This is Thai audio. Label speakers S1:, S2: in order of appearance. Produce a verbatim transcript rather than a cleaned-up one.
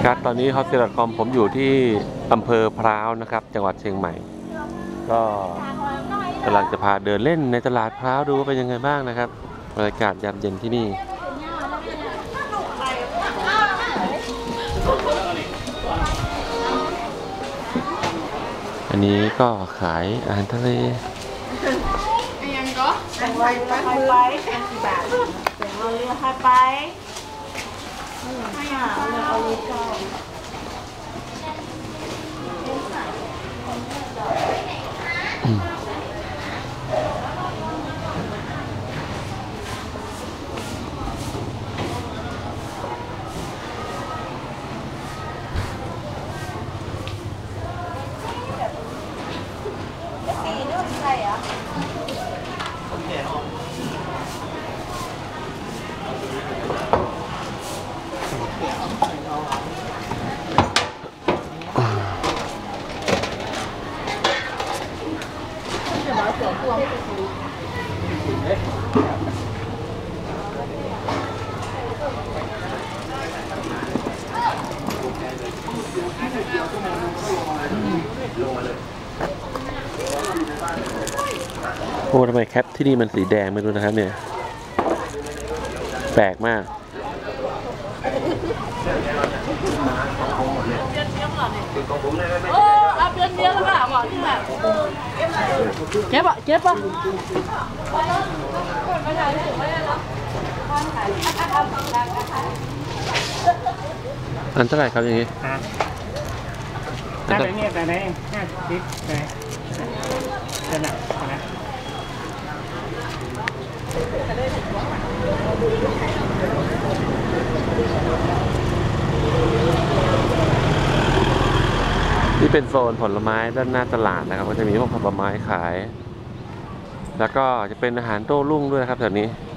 S1: ครับตอนนี้ ฮอต ซี ดอท คอม ผมอยู่ที่อำเภอพร้าวนะครับจังหวัดเชียงใหม่ก็กำลังจะพาเดินเล่นในตลาดพร้าวดูว่าเป็นยังไงบ้างนะครับบรรยากาศยามเย็นที่นี่อันนี้ก็ขายอาหารทะเล
S2: ยังก็ไปไปไปกี่บาทเอาเรือพาไปไม่อ่ะเอาเรือเอาเรือก่อนสีนู่นใช่เหรอ
S1: โอ้ทำไมแคปที่นี่มันสีแดงไม่รู้นะครับเนี่ยแปลกมาก
S2: โอ้เอาเดือนเดียวแล้วค่ะบอกที่แบบเจ็บปะเจ็บปะ
S1: อันเท่าไหร่ครับอย่างนี้
S3: ถ้าแบบนี้แต่ไหนห้าสิบแต่จะหนักนะ
S1: ที่เป็นโซนผลไม้ด้านหน้าตลาดนะครับก็จะมีพวกผลไม้ขายแล้วก็จะเป็นอาหารโต้รุ่งด้วยนะครับแถวนี้